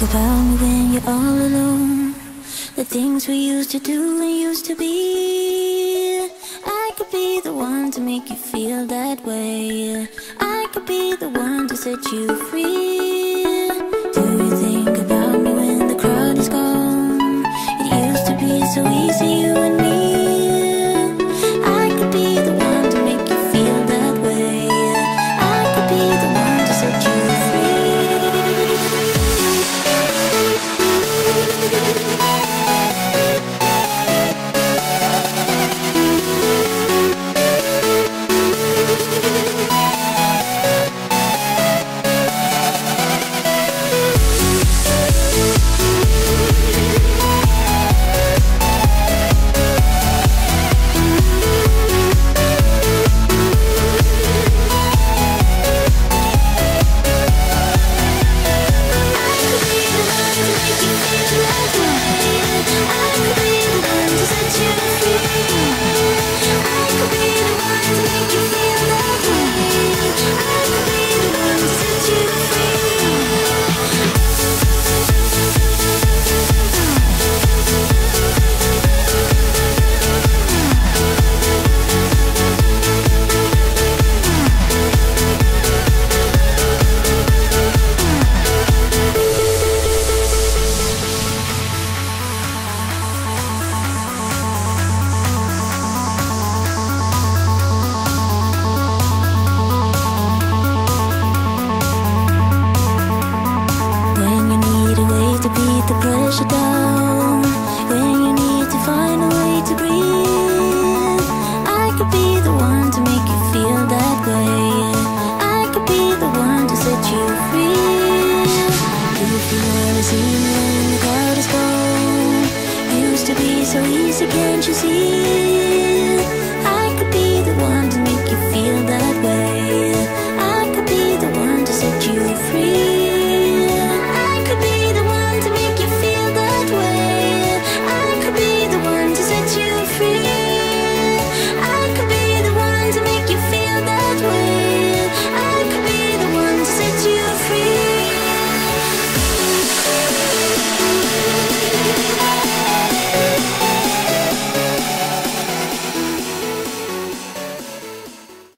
about me when you're all alone? The things we used to do and used to be. I could be the one to make you feel that way. I could be the one to set you free. Do you think about me when the crowd is gone? It used to be so easy, you and me. I could be the one to make you feel that way. I could be the one to set you free. So easy, can't you see?